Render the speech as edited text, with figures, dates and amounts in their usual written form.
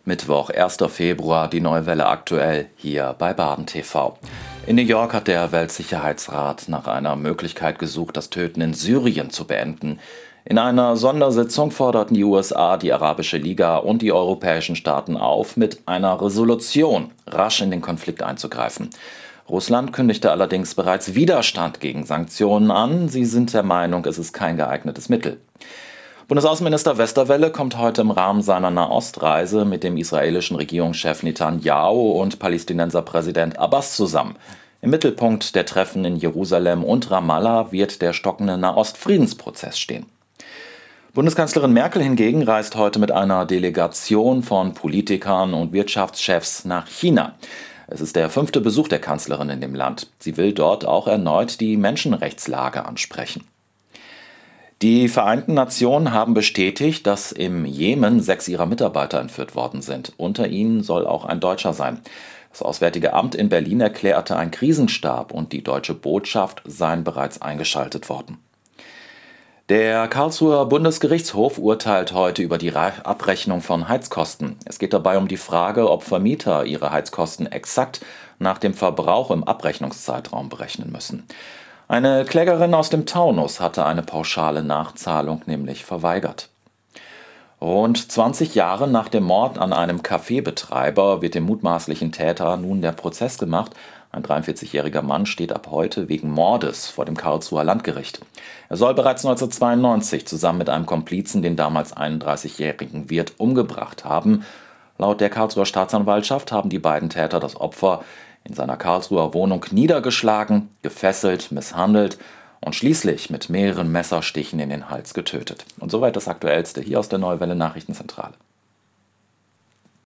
Mittwoch, 1. Februar, die Neue Welle aktuell hier bei Baden TV. In New York hat der Weltsicherheitsrat nach einer Möglichkeit gesucht, das Töten in Syrien zu beenden. In einer Sondersitzung forderten die USA, die Arabische Liga und die europäischen Staaten auf, mit einer Resolution rasch in den Konflikt einzugreifen. Russland kündigte allerdings bereits Widerstand gegen Sanktionen an. Sie sind der Meinung, es ist kein geeignetes Mittel. Bundesaußenminister Westerwelle kommt heute im Rahmen seiner Nahostreise mit dem israelischen Regierungschef Netanyahu und Palästinenserpräsident Abbas zusammen. Im Mittelpunkt der Treffen in Jerusalem und Ramallah wird der stockende Nahost-Friedensprozess stehen. Bundeskanzlerin Merkel hingegen reist heute mit einer Delegation von Politikern und Wirtschaftschefs nach China. Es ist der 5. Besuch der Kanzlerin in dem Land. Sie will dort auch erneut die Menschenrechtslage ansprechen. Die Vereinten Nationen haben bestätigt, dass im Jemen 6 ihrer Mitarbeiter entführt worden sind. Unter ihnen soll auch ein Deutscher sein. Das Auswärtige Amt in Berlin erklärte, ein Krisenstab und die deutsche Botschaft seien bereits eingeschaltet worden. Der Karlsruher Bundesgerichtshof urteilt heute über die Abrechnung von Heizkosten. Es geht dabei um die Frage, ob Vermieter ihre Heizkosten exakt nach dem Verbrauch im Abrechnungszeitraum berechnen müssen. Eine Klägerin aus dem Taunus hatte eine pauschale Nachzahlung nämlich verweigert. Rund 20 Jahre nach dem Mord an einem Kaffeebetreiber wird dem mutmaßlichen Täter nun der Prozess gemacht. Ein 43-jähriger Mann steht ab heute wegen Mordes vor dem Karlsruher Landgericht. Er soll bereits 1992 zusammen mit einem Komplizen den damals 31-jährigen Wirt umgebracht haben. Laut der Karlsruher Staatsanwaltschaft haben die beiden Täter das Opfer in seiner Karlsruher Wohnung niedergeschlagen, gefesselt, misshandelt und schließlich mit mehreren Messerstichen in den Hals getötet. Und soweit das Aktuellste hier aus der Neue Welle Nachrichtenzentrale.